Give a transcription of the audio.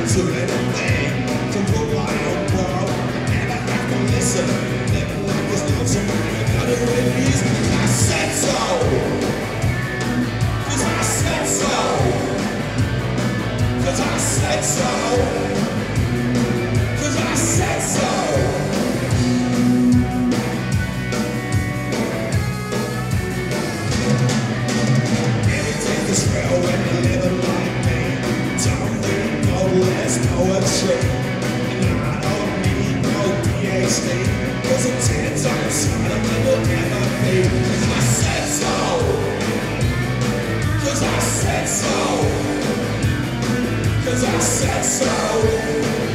to anything, to rule my own world. I never have to listen. Living like there's no tomorrow. Gotta release. I said so. 'Cause I said so. 'Cause I said so. 'Cause I said so. Anything is real when you're living like me. Don't read no less poetry. And I don't need no PhD. 'Cause a 10 times smarter than you'll ever be. 'Cause I said so. 'Cause I said so. 'Cause I said so.